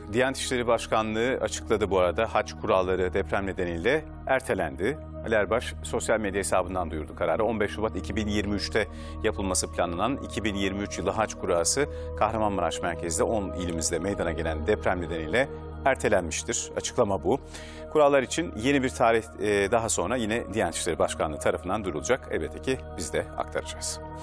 Diyanet İşleri Başkanlığı açıkladı bu arada. Hac kuralları deprem nedeniyle ertelendi. Ali Erbaş sosyal medya hesabından duyurdu kararı. 15 Şubat 2023'te yapılması planlanan 2023 yılı hac kurası Kahramanmaraş merkezde 10 ilimizde meydana gelen deprem nedeniyle ertelenmiştir. Açıklama bu. Kurallar için yeni bir tarih daha sonra yine Diyanet İşleri Başkanlığı tarafından duyurulacak. Elbette ki biz de aktaracağız.